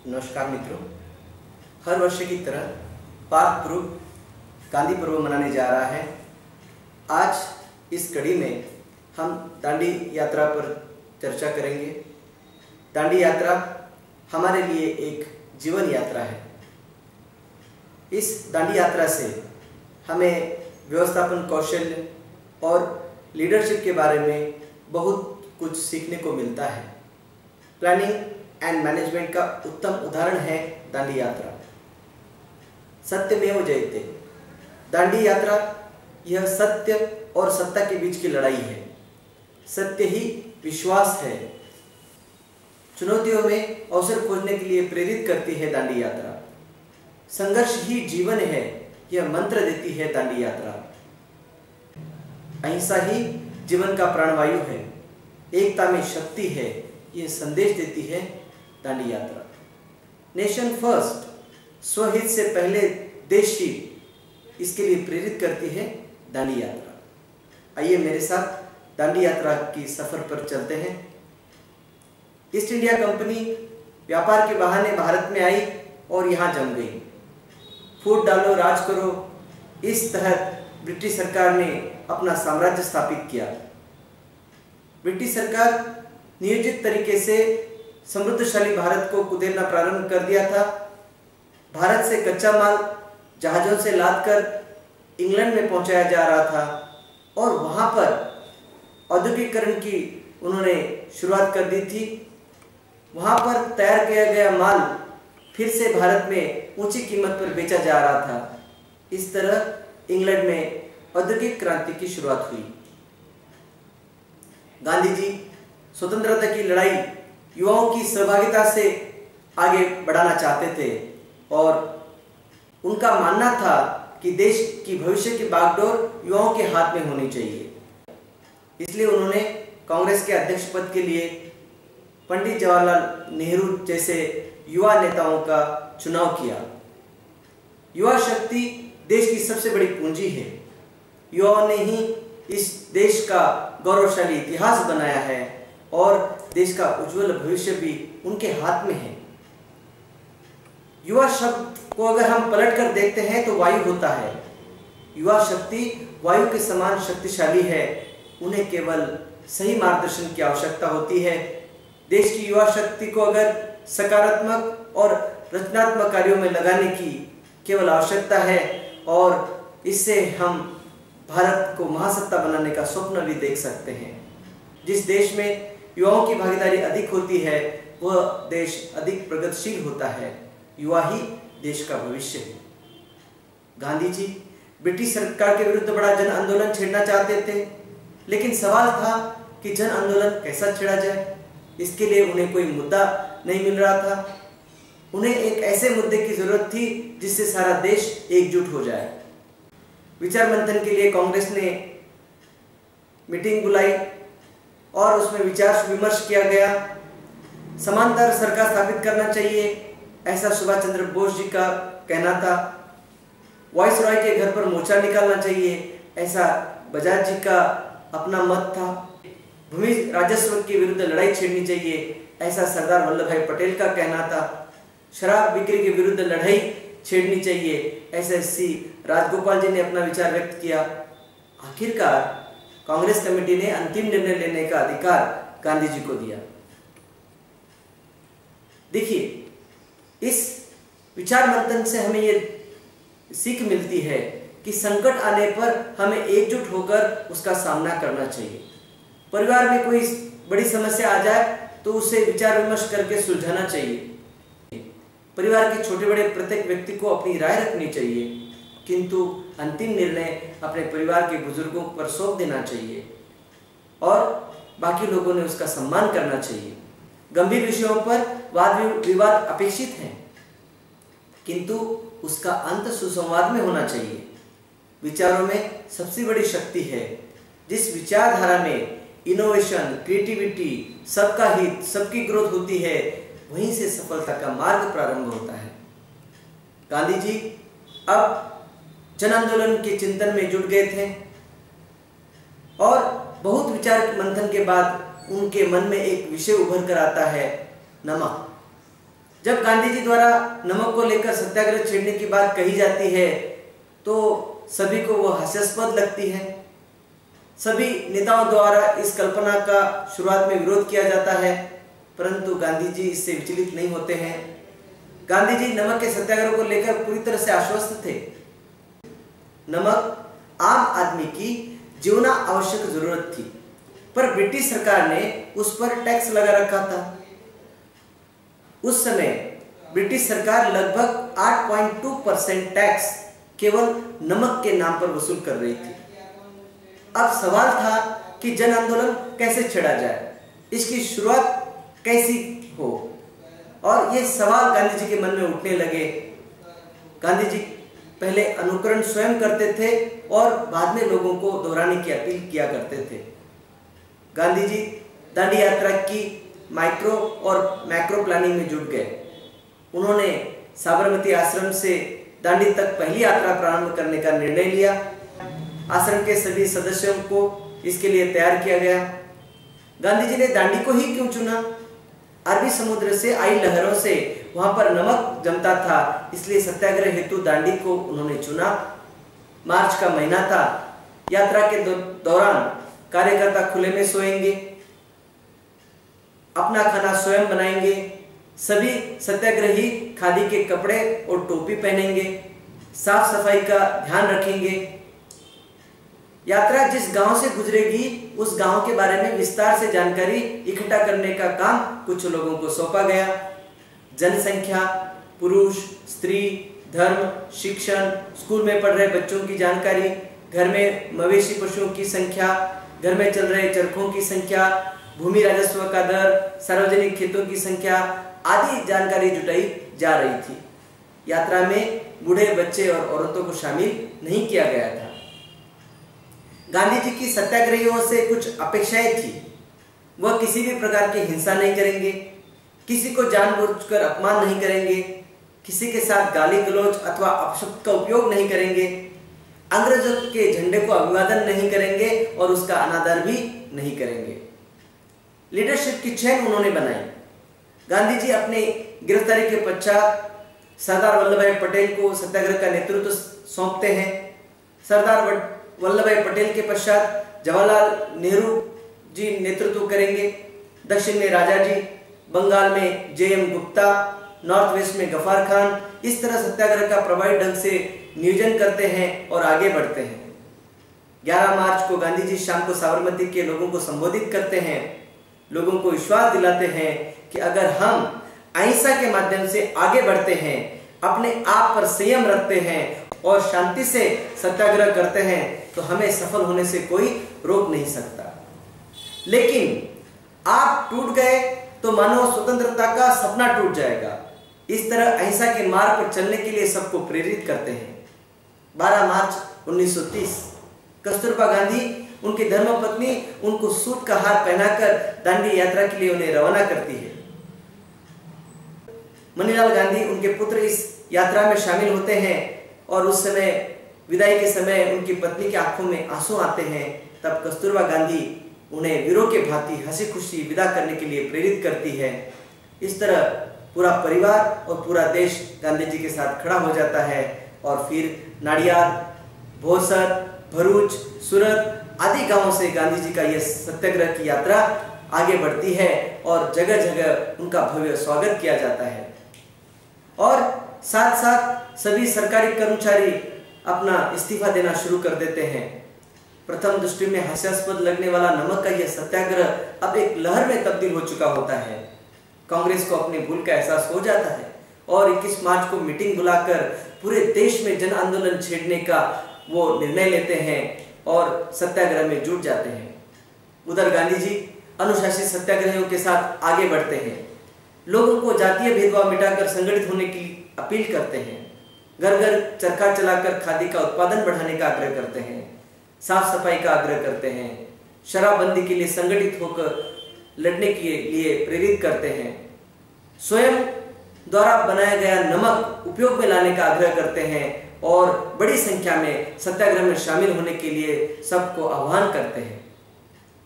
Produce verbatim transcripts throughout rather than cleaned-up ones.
नमस्कार मित्रों, हर वर्ष की तरह पाक पूर्व गांधी पर्व मनाने जा रहा है। आज इस कड़ी में हम दांडी यात्रा पर चर्चा करेंगे। दांडी यात्रा हमारे लिए एक जीवन यात्रा है। इस दांडी यात्रा से हमें व्यवस्थापन कौशल और लीडरशिप के बारे में बहुत कुछ सीखने को मिलता है। प्लानिंग एंड मैनेजमेंट का उत्तम उदाहरण है दांडी यात्रा। सत्यमेव जयते। दांडी यात्रा यह सत्य और सत्ता के बीच की लड़ाई है। सत्य ही विश्वास है। चुनौतियों में अवसर खोजने के लिए प्रेरित करती है दांडी यात्रा। संघर्ष ही जीवन है, यह मंत्र देती है दांडी यात्रा। अहिंसा ही जीवन का प्राणवायु है। एकता में शक्ति है, यह संदेश देती है दांडी यात्रा। नेशन फर्स्ट, स्वहित से पहले देश ही, इसके लिए प्रेरित करती है दांडी यात्रा। आइए मेरे साथ दांडी यात्रा की सफर पर चलते हैं। ईस्ट इंडिया कंपनी व्यापार के बहाने भारत में आई और यहाँ जम गई। फूट डालो राज करो, इस तहत ब्रिटिश सरकार ने अपना साम्राज्य स्थापित किया। ब्रिटिश सरकार नियोजित तरीके से समृद्धशाली भारत को कुदेलना प्रारंभ कर दिया था। भारत से कच्चा माल जहाजों से लादकर इंग्लैंड में पहुंचाया जा रहा था और वहां पर औद्योगिकरण की उन्होंने शुरुआत कर दी थी। वहां पर तैयार किया गया माल फिर से भारत में ऊंची कीमत पर बेचा जा रहा था। इस तरह इंग्लैंड में औद्योगिक क्रांति की शुरुआत हुई। गांधी जी स्वतंत्रता की लड़ाई युवाओं की सहभागिता से आगे बढ़ाना चाहते थे और उनका मानना था कि देश की भविष्य की बागडोर युवाओं के हाथ में होनी चाहिए। इसलिए उन्होंने कांग्रेस के अध्यक्ष पद के लिए पंडित जवाहरलाल नेहरू जैसे युवा नेताओं का चुनाव किया। युवा शक्ति देश की सबसे बड़ी पूंजी है। युवाओं ने ही इस देश का गौरवशाली इतिहास बनाया है और देश का उज्जवल भविष्य भी उनके हाथ में है। युवा शब्द को अगर हम पलट कर देखते हैं तो वायु होता है। युवा शक्ति वायु के समान शक्तिशाली है। उन्हें केवल सही मार्गदर्शन की आवश्यकता होती है। देश की युवा शक्ति को अगर सकारात्मक और रचनात्मक कार्यों में लगाने की केवल आवश्यकता है और इससे हम भारत को महासत्ता बनाने का स्वप्न भी देख सकते हैं। जिस देश में युवाओं की भागीदारी अधिक होती है वह देश अधिक प्रगतिशील होता है। युवा ही देश का भविष्य है। गांधी जी ब्रिटिश सरकार के विरुद्ध बड़ा जन आंदोलन छेड़ना चाहते थे, लेकिन सवाल था कि जन आंदोलन कैसा छेड़ा जाए। इसके लिए उन्हें कोई मुद्दा नहीं मिल रहा था। उन्हें एक ऐसे मुद्दे की जरूरत थी जिससे सारा देश एकजुट हो जाए। विचार मंथन के लिए कांग्रेस ने मीटिंग बुलाई और उसमें विचार विमर्श किया गया। समांतर सरकार स्थापित करना चाहिए, ऐसा सुभाष चंद्र बोस जी का कहना था। वाइस रॉय के घर पर मोर्चा निकालना चाहिए, ऐसा बजाज जी का अपना मत था। भूमि राजस्व के विरुद्ध लड़ाई छेड़नी चाहिए, ऐसा सरदार वल्लभ भाई पटेल का कहना था। शराब बिक्री के विरुद्ध लड़ाई छेड़नी चाहिए, ऐसे सी राजगोपाल जी ने अपना विचार व्यक्त किया। आखिरकार कांग्रेस कमेटी ने अंतिम निर्णय लेने का अधिकार गांधी जी को दिया। देखिए, इस विचार मंथन से हमें ये सीख मिलती है कि संकट आने पर हमें एकजुट होकर उसका सामना करना चाहिए। परिवार में कोई बड़ी समस्या आ जाए तो उसे विचार विमर्श करके सुलझाना चाहिए। परिवार के छोटे बड़े प्रत्येक व्यक्ति को अपनी राय रखनी चाहिए, किंतु अंतिम निर्णय अपने परिवार के बुजुर्गों पर सौंप देना चाहिए और बाकी लोगों ने उसका सम्मान करना चाहिए। गंभीर विषयों पर वाद विवाद अपेक्षित है, किंतु उसका अंत सुसंवाद में होना चाहिए। विचारों में सबसे बड़ी शक्ति है। जिस विचारधारा में इनोवेशन, क्रिएटिविटी, सबका हित, सबकी ग्रोथ होती है, वहीं से सफलता का मार्ग प्रारंभ होता है। गांधी जी अब जन आंदोलन के चिंतन में जुट गए थे और बहुत विचार मंथन के बाद उनके मन में एक विषय उभर कर आता है, नमक। जब गांधी जी द्वारा नमक को लेकर सत्याग्रह छेड़ने की बात कही जाती है तो सभी को वो हास्यास्पद लगती है। सभी नेताओं द्वारा इस कल्पना का शुरुआत में विरोध किया जाता है, परंतु गांधी जी इससे विचलित नहीं होते हैं। गांधी जी नमक के सत्याग्रह को लेकर पूरी तरह से आश्वस्त थे। नमक आम आदमी की जीवना आवश्यक जरूरत थी, पर ब्रिटिश सरकार ने उस पर टैक्स लगा रखा था। उस समय ब्रिटिश सरकार लगभग आठ पॉइंट दो परसेंट टैक्स केवल नमक के नाम पर वसूल कर रही थी। अब सवाल था कि जन आंदोलन कैसे छेड़ा जाए, इसकी शुरुआत कैसी हो, और ये सवाल गांधी जी के मन में उठने लगे। गांधी जी पहले अनुकरण स्वयं करते थे और बाद में लोगों को दोहराने की अपील किया करते थे। गांधी जी दांडी यात्रा की माइक्रो और मैक्रो प्लानिंग में जुट गए। उन्होंने साबरमती आश्रम से दांडी तक पहली यात्रा प्रारंभ करने का निर्णय लिया। आश्रम के सभी सदस्यों को इसके लिए तैयार किया गया। गांधी जी ने दांडी को ही क्यों चुना? अरबी समुद्र से आई लहरों से वहां पर नमक जमता था, इसलिए सत्याग्रह हेतु दांडी को उन्होंने चुना। मार्च का महीना था। यात्रा के दौरान कार्यकर्ता खुले में सोएंगे, अपना खाना स्वयं बनाएंगे। सभी सत्याग्रही खादी के कपड़े और टोपी पहनेंगे, साफ सफाई का ध्यान रखेंगे। यात्रा जिस गांव से गुजरेगी उस गांव के बारे में विस्तार से जानकारी इकट्ठा करने का काम कुछ लोगों को सौंपा गया। जनसंख्या, पुरुष, स्त्री, धर्म, शिक्षण, स्कूल में पढ़ रहे बच्चों की जानकारी, घर में मवेशी पशुओं की संख्या, घर में चल रहे चरखों की संख्या, भूमि राजस्व का दर, सार्वजनिक खेतों की संख्या आदि जानकारी जुटाई जा रही थी। यात्रा में बूढ़े, बच्चे और औरतों को शामिल नहीं किया गया था। गांधी जी की सत्याग्रहियों से कुछ अपेक्षाएं थी। वह किसी भी प्रकार की हिंसा नहीं करेंगे, किसी को जानबूझकर अपमान नहीं करेंगे, किसी के साथ गाली गलौज अथवा अपशब्द का उपयोग नहीं करेंगे, अंग्रेजों के झंडे को अभिवादन नहीं करेंगे और उसका अनादर भी नहीं करेंगे। लीडरशिप की चेन उन्होंने बनाई। गांधी जी अपने गिरफ्तारी के पश्चात सरदार वल्लभ भाई पटेल को सत्याग्रह का नेतृत्व सौंपते हैं। सरदार वल्लभ भाई पटेल के पश्चात जवाहरलाल नेहरू जी नेतृत्व करेंगे। दक्षिण में राजा जी, बंगाल में J M Gupta, north west में गफार खान। इस तरह सत्याग्रह का प्रभावी ढंग से नियोजन करते हैं और आगे बढ़ते हैं। ग्यारह मार्च को गांधी जी शाम को साबरमती के लोगों को संबोधित करते हैं। लोगों को विश्वास दिलाते हैं कि अगर हम अहिंसा के माध्यम से आगे बढ़ते हैं, अपने आप पर संयम रखते हैं और शांति से सत्याग्रह करते हैं तो हमें सफल होने से कोई रोक नहीं सकता। लेकिन आप टूट गए तो मानो स्वतंत्रता का सपना टूट जाएगा। इस तरह अहिंसा के मार्ग पर चलने के लिए सबको प्रेरित करते हैं। बारह मार्च उन्नीस सौ तीस कस्तूरबा गांधी, उनकी धर्मपत्नी उनको सूट का हार पहनाकर दांडी यात्रा के लिए उन्हें रवाना करती है। मनीलाल गांधी, उनके पुत्र, इस यात्रा में शामिल होते हैं और उस समय विदाई के समय उनकी पत्नी की आंखों में आंसू आते हैं। तब कस्तूरबा गांधी उन्हें वीरों के भांति हंसी खुशी विदा करने के लिए प्रेरित करती है। इस तरह पूरा परिवार और पूरा देश गांधी जी के साथ खड़ा हो जाता है और फिर नाडियाद, भोसर, भरूच, सूरत आदि गांवों से गांधी जी का यह सत्याग्रह की यात्रा आगे बढ़ती है और जगह जगह उनका भव्य स्वागत किया जाता है। और साथ साथ सभी सरकारी कर्मचारी अपना इस्तीफा देना शुरू कर देते हैं। प्रथम दृष्टि में हास्यास्पद लगने वाला नमक का यह सत्याग्रह अब एक लहर में तब्दील हो चुका होता है। कांग्रेस को अपनी भूल का एहसास हो जाता है और इक्कीस मार्च को मीटिंग बुलाकर पूरे देश में जन आंदोलन छेड़ने का वो निर्णय लेते हैं और सत्याग्रह में जुट जाते हैं। उधर गांधी जी अनुशासित सत्याग्रहियों के साथ आगे बढ़ते हैं। लोगों को जातीय भेदभाव मिटाकर संगठित होने की अपील करते हैं। घर घर चरखा चलाकर खादी का उत्पादन बढ़ाने का आग्रह करते हैं। साफ सफाई का आग्रह करते हैं। शराबबंदी के लिए संगठित होकर लड़ने के लिए प्रेरित करते हैं। स्वयं द्वारा बनाया गया नमक उपयोग में लाने का आग्रह करते हैं और बड़ी संख्या में सत्याग्रह में शामिल होने के लिए सबको आह्वान करते हैं।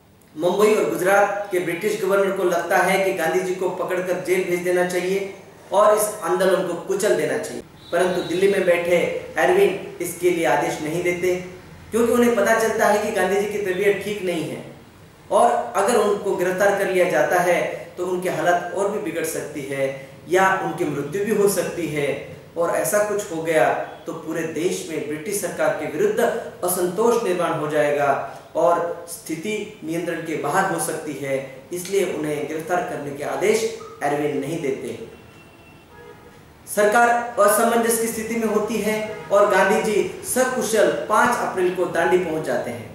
मुंबई और गुजरात के ब्रिटिश गवर्नर को लगता है कि गांधी जी को पकड़कर जेल भेज देना चाहिए। और इस आंदोलन को कुचल देना चाहिए। परंतु दिल्ली में बैठे एरविन इसके लिए आदेश नहीं देते, क्योंकि उन्हें पता चलता है कि गांधी जी की तबीयत ठीक नहीं है और अगर उनको गिरफ्तार कर लिया जाता है तो उनकी हालत और भी बिगड़ सकती है या उनकी मृत्यु भी हो सकती है। और ऐसा कुछ हो गया तो पूरे देश में ब्रिटिश सरकार के विरुद्ध असंतोष निर्माण हो जाएगा और स्थिति नियंत्रण के बाहर हो सकती है। इसलिए उन्हें गिरफ्तार करने के आदेश एरविन नहीं देते। सरकार असमंजस की स्थिति में होती है और गांधी जी सकुशल पाँच अप्रैल को दांडी पहुंच जाते हैं।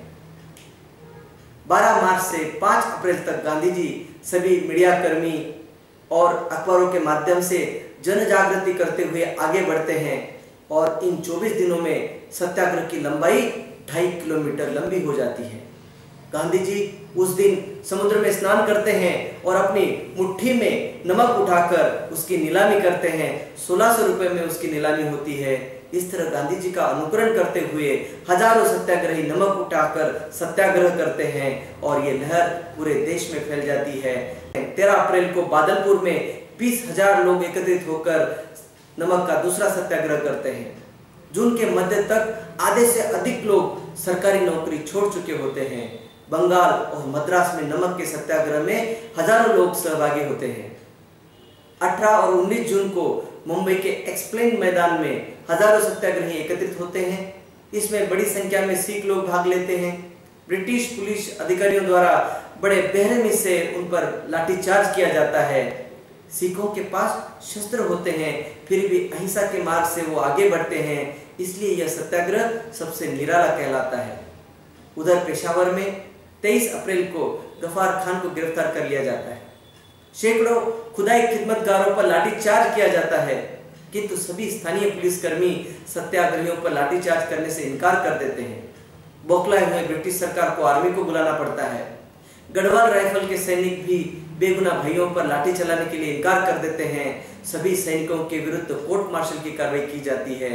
बारह मार्च से पाँच अप्रैल तक गांधी जी सभी मीडिया कर्मी और अखबारों के माध्यम से जन जागृति करते हुए आगे बढ़ते हैं और इन चौबीस दिनों में सत्याग्रह की लंबाई ढाई किलोमीटर लंबी हो जाती है। गांधी जी उस दिन समुद्र में स्नान करते हैं और अपनी मुट्ठी में नमक उठाकर उसकी नीलामी करते हैं। सोलह सौ रुपए में उसकी नीलामी होती है। इस तरह गांधी जी का अनुकरण करते हुए हजारों सत्याग्रही नमक उठाकर सत्याग्रह करते हैं और ये लहर पूरे देश में फैल जाती है। तेरह अप्रैल को बादलपुर में बीस हजार लोग एकत्रित होकर नमक का दूसरा सत्याग्रह करते हैं। जून के मध्य तक आधे से अधिक लोग सरकारी नौकरी छोड़ चुके होते हैं। बंगाल और मद्रास में नमक के सत्याग्रह में हजारों लोग सहभागी होते हैं। अठारह और उन्नीस जून को मुंबई के एक्सप्लेन मैदान में हजारों सत्याग्रही एकत्रित होते हैं। इसमें बड़ी संख्या में सिख लोग भाग लेते हैं। ब्रिटिश पुलिस अधिकारियों द्वारा बड़े बेरहमी से उन पर लाठीचार्ज किया जाता है। सिखों के पास शस्त्र होते हैं, फिर भी अहिंसा के मार्ग से वो आगे बढ़ते हैं, इसलिए यह सत्याग्रह सबसे निराला कहलाता है। उधर पेशावर में तेईस अप्रैल को गफ्फार खान को गिरफ्तार कर लिया जाता है। सैकड़ों खुदाई खिदमतगारों पर लाठीचार्ज किया जाता है, किंतु सभी स्थानीय पुलिसकर्मी सत्याग्रहियों पर लाठीचार्ज करने से इनकार कर देते हैं। बौखलाए हुए ब्रिटिश सरकार को आर्मी को बुलाना पड़ता है। गढ़वाल राइफल के सैनिक भी बेगुनाह भाइयों पर लाठी चलाने के लिए इनकार कर देते हैं। सभी सैनिकों के विरुद्ध कोर्ट मार्शल की कार्रवाई की जाती है।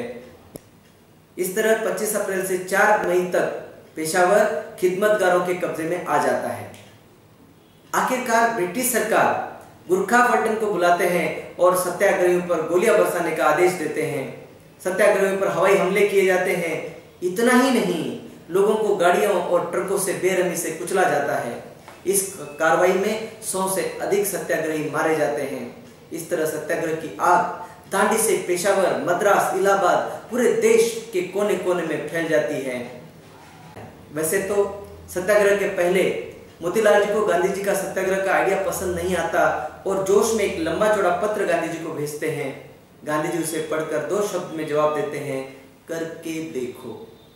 इस तरह पच्चीस अप्रैल से चार मई तक पेशावर खिदमतगारों के कब्जे में आ जाता है। आखिरकार ब्रिटिश सरकार गुरखा फल्टन को बुलाते हैं और सत्याग्रहियों पर गोलियां बरसाने का आदेश देते हैं। सत्याग्रहियों पर हवाई हमले किए जाते हैं। इतना ही नहीं, लोगों को गाड़ियों और ट्रकों से बेरहमी से कुचला जाता है। इस कार्रवाई में सौ से अधिक सत्याग्रही मारे जाते हैं। इस तरह सत्याग्रह की आग दांडी से पेशावर, मद्रास, इलाहाबाद, पूरे देश के कोने कोने में फैल जाती है। वैसे तो सत्याग्रह के पहले मोतीलाल जी को गांधी जी का सत्याग्रह का आइडिया पसंद नहीं आता और जोश में एक लंबा चौड़ा पत्र गांधी जी को भेजते हैं। गांधी जी उसे पढ़कर दो शब्द में जवाब देते हैं, करके देखो।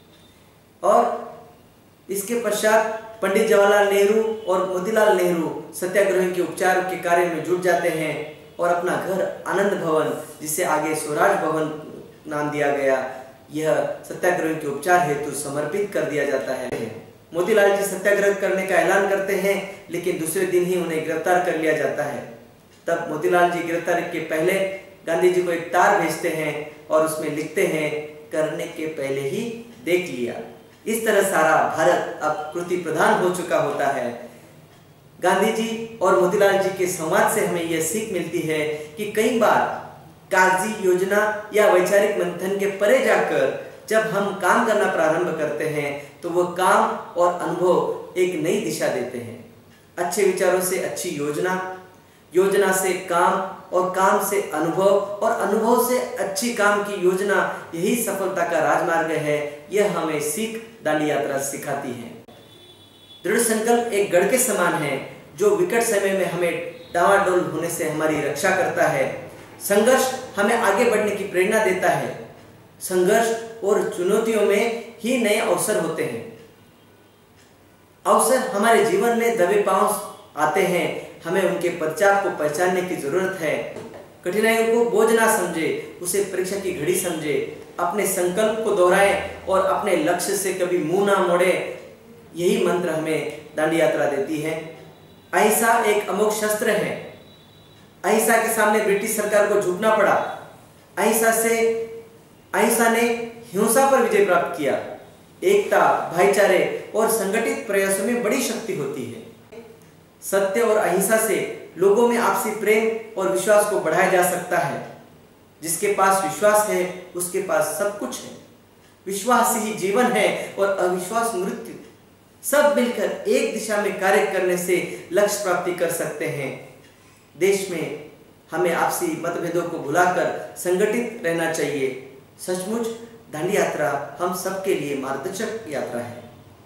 और इसके पश्चात पंडित जवाहरलाल नेहरू और मोतीलाल नेहरू सत्याग्रह के उपचार के कार्य में जुट जाते हैं और अपना घर आनंद भवन, जिसे आगे स्वराज भवन नाम दिया गया, यह सत्याग्रह के उपचार हेतु समर्पित कर दिया जाता है। मोतीलाल जी सत्याग्रह करने का ऐलान करते हैं, लेकिन दूसरे दिन ही उन्हें गिरफ्तार कर लिया जाता है। तब मोतीलाल जी गिरफ्तारी के पहले गांधी जी को एक तार भेजते हैं और उसमें लिखते हैं, करने के पहले ही देख लिया। इस तरह सारा भारत अब कृति प्रधान हो चुका होता है। गांधी जी और मोतीलाल जी के संवाद से हमें यह सीख मिलती है कि कई बार कागजी योजना या वैचारिक मंथन के परे जाकर जब हम काम करना प्रारंभ करते हैं तो वो काम और अनुभव एक नई दिशा देते हैं। अच्छे विचारों से अच्छी योजना, योजना से काम और काम से अनुभव और अनुभव से अच्छी काम की योजना, यही सफलता का राजमार्ग है। यह हमें सीख दांडी यात्रा सिखाती है। दृढ़ संकल्प एक गढ़ के समान है जो विकट समय में हमें डावाडोल होने से हमारी रक्षा करता है। संघर्ष हमें आगे बढ़ने की प्रेरणा देता है। संघर्ष और चुनौतियों में ही नए अवसर होते हैं। अवसर हमारे जीवन में दबे पांव आते हैं, हमें उनके पश्चात को पहचानने की जरूरत है। कठिनाइयों को बोझ ना समझे, उसे परीक्षा की घड़ी समझे। अपने संकल्प को दोहराएं और अपने लक्ष्य से कभी मुंह ना मोड़े। यही मंत्र हमें दांडी यात्रा देती है। अहिंसा एक अमोघ शस्त्र है। अहिंसा के सामने ब्रिटिश सरकार को झुकना पड़ा। अहिंसा से अहिंसा ने हिंसा पर विजय प्राप्त किया। एकता, भाईचारे और संगठित प्रयासों में बड़ी शक्ति होती है। सत्य और अहिंसा से लोगों में आपसी प्रेम और विश्वास को बढ़ाया जा सकता है। जिसके पास विश्वास है उसके पास सब कुछ है। विश्वास ही जीवन है और अविश्वास मृत्यु। सब मिलकर एक दिशा में कार्य करने से लक्ष्य प्राप्ति कर सकते हैं। देश में हमें आपसी मतभेदों को भुलाकर संगठित रहना चाहिए। सचमुच दांडी यात्रा हम सबके लिए मार्गदर्शक यात्रा है।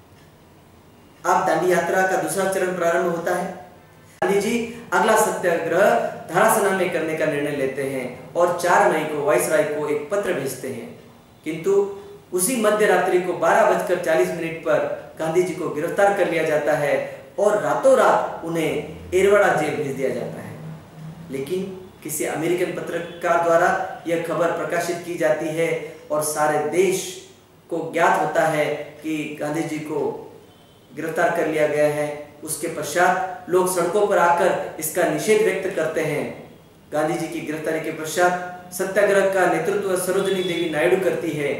अब दांडी यात्रा का दूसरा चरण प्रारंभ होता है। गांधी जी अगला सत्याग्रह धारासना में करने का निर्णय लेते हैं और चार मई को वाइसराय को एक पत्र भेजते हैं, किंतु उसी मध्य रात्रि को बारह बजकर चालीस मिनट पर गांधी जी को गिरफ्तार कर लिया जाता है और रातों रात उन्हें एरवाड़ा जेल भेज दिया जाता है। लेकिन किसी अमेरिकन पत्रकार द्वारा यह खबर प्रकाशित की जाती है और सारे देश को ज्ञात होता है कि गांधी जी को गिरफ्तार कर लिया गया है। उसके पश्चात लोग सड़कों पर आकर इसका निषेध व्यक्त करते हैं। गांधी जी की गिरफ्तारी के पश्चात सत्याग्रह का नेतृत्व सरोजिनी देवी नायडू करती है।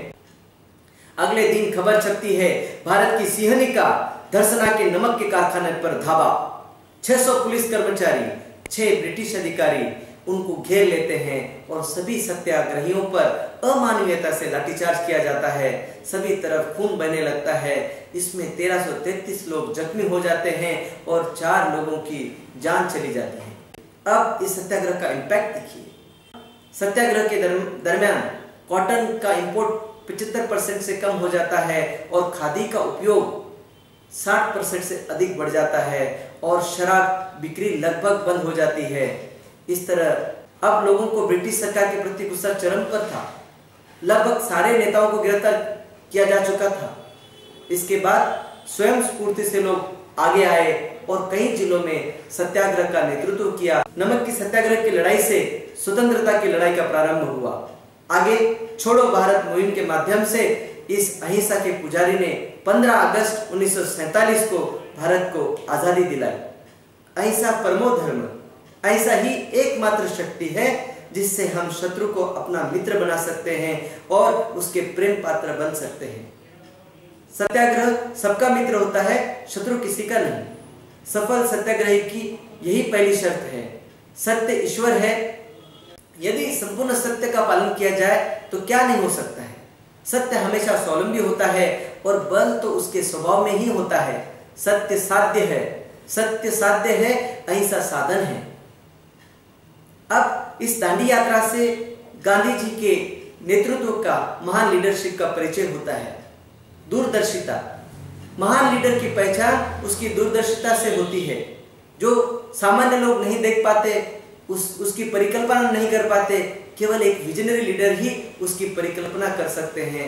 अगले दिन खबर छपती है, भारत की सिंहनी का धरसना के नमक के कारखाने पर धावा। छह सौ पुलिस कर्मचारी, छह ब्रिटिश अधिकारी उनको घेर लेते हैं और सभी सत्याग्रहियों पर अमानवीयता से लाठीचार्ज किया जाता है। सभी तरफ खून बहने लगता है। इसमें तेरह सौ तैंतीस लोग जख्मी हो जाते हैं और चार लोगों की जान चली जाती है। अब इस सत्याग्रह का इम्पैक्ट देखिए। सत्याग्रह के दरमियान कॉटन का इंपोर्ट पचहत्तर परसेंट से कम हो जाता है और खादी का उपयोग साठ परसेंट से अधिक बढ़ जाता है और शराब बिक्री लगभग बंद हो जाती है। इस तरह अब लोगों को ब्रिटिश सरकार के प्रति गुस्सा चरम पर था। लगभग सारे नेताओं को गिरफ्तार किया जा चुका था। इसके बाद स्वयं स्फूर्ति से लोग आगे आए और कई जिलों में सत्याग्रह का नेतृत्व किया। नमक की सत्याग्रह की लड़ाई से स्वतंत्रता की लड़ाई का प्रारंभ हुआ। आगे छोड़ो भारत मुहिम के माध्यम से इस अहिंसा के पुजारी ने पंद्रह अगस्त उन्नीस सौ सैंतालीस को भारत को आजादी दिलाई। अहिंसा परमो धर्म, अहिंसा ही एकमात्र शक्ति है जिससे हम शत्रु को अपना मित्र बना सकते हैं और उसके प्रेम पात्र बन सकते हैं। सत्याग्रह सबका मित्र होता है, शत्रु किसी का नहीं। सफल सत्याग्रही की यही पहली शर्त है। सत्य ईश्वर है। यदि संपूर्ण सत्य का पालन किया जाए तो क्या नहीं हो सकता है। सत्य हमेशा स्वावलंबी होता है और बल तो उसके स्वभाव में ही होता है। सत्य साध्य है, सत्य साध्य है, अहिंसा साधन है। अब इस दांडी यात्रा से गांधी जी के नेतृत्व का, महान लीडरशिप का परिचय होता है। दूरदर्शिता, महान लीडर की पहचान उसकी दूरदर्शिता से होती है। जो सामान्य लोग नहीं देख पाते, उस उसकी परिकल्पना नहीं कर पाते, केवल एक विजनरी लीडर ही उसकी परिकल्पना कर सकते हैं।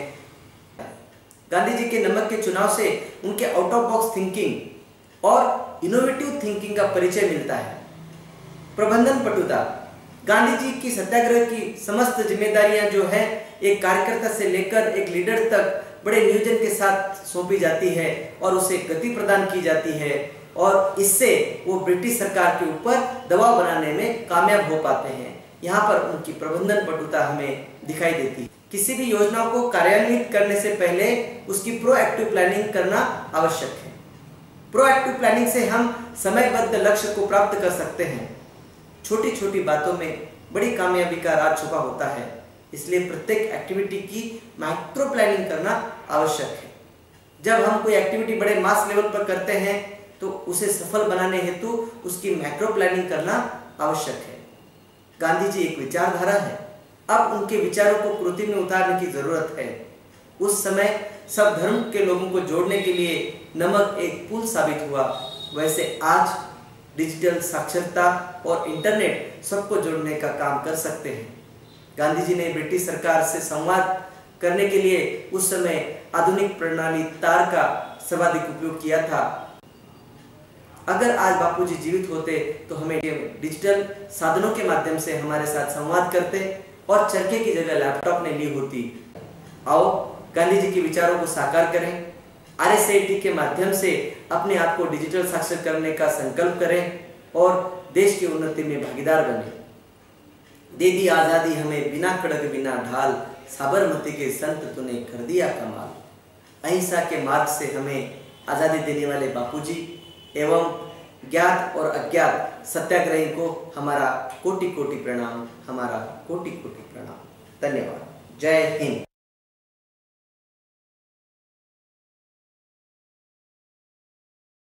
गांधी जी के नमक के चुनाव से उनके आउट ऑफ बॉक्स थिंकिंग और इनोवेटिव थिंकिंग का परिचय मिलता है। प्रबंधन पटुता, गांधी जी की सत्याग्रह की समस्त जिम्मेदारियां जो है एक कार्यकर्ता से लेकर एक लीडर तक बड़े नियोजन के साथ सौंपी जाती है और उसे गति प्रदान की जाती है और इससे वो ब्रिटिश सरकार के ऊपर दबाव बनाने में कामयाब हो पाते हैं। यहाँ पर उनकी प्रबंधन पटुता हमें दिखाई देती है। किसी भी योजना को कार्यान्वित करने से पहले उसकी प्रोएक्टिव प्लानिंग करना आवश्यक है। प्रोएक्टिव प्लानिंग से हम समयबद्ध लक्ष्य को प्राप्त कर सकते हैं। छोटी छोटी बातों में बड़ी कामयाबी का राज छुपा होता है, इसलिए प्रत्येक एक्टिविटी की माइक्रो प्लानिंग करना आवश्यक है। जब हम कोई एक्टिविटी बड़े मास लेवल पर करते हैं तो उसे सफल बनाने हेतु उसकी मैक्रो प्लानिंग करना आवश्यक है। गांधी जी एक विचारधारा है, अब उनके विचारों को कृति में उतारने की जरूरत है। उस समय सब धर्म के लोगों को जोड़ने के लिए नमक एक पुल साबित हुआ, वैसे आज डिजिटल साक्षरता और इंटरनेट सबको जोड़ने का काम कर सकते हैं। गांधी जी ने ब्रिटिश सरकार से संवाद करने के लिए उस समय आधुनिक प्रणाली तार का सर्वाधिक उपयोग किया था। अगर आज बापूजी जीवित होते तो हमें डिजिटल साधनों के माध्यम से हमारे साथ संवाद करते और चरखे की जगह लैपटॉप ने ली होती। आओ गांधी जी के विचारों को साकार करें, आर एस आई टी के माध्यम से अपने आप को डिजिटल साक्षर करने का संकल्प करें और देश की उन्नति में भागीदार बने। दे दी आजादी हमें बिना खड़ग बिना ढाल, साबरमती के संत तूने कर दिया कमाल। अहिंसा के मार्ग से हमें आजादी देने वाले बापूजी एवं ज्ञात और अज्ञात सत्याग्रही को हमारा कोटि कोटि प्रणाम, हमारा कोटि कोटि प्रणाम। धन्यवाद। जय हिंद।